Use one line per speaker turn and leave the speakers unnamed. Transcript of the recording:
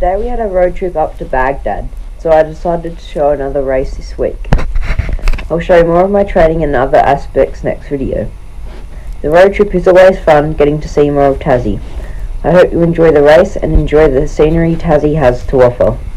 Today we had a road trip up to Baghdad, so I decided to show another race this week. I'll show you more of my training and other aspects next video. The road trip is always fun, getting to see more of Tassie. I hope you enjoy the race and enjoy the scenery Tassie has to offer.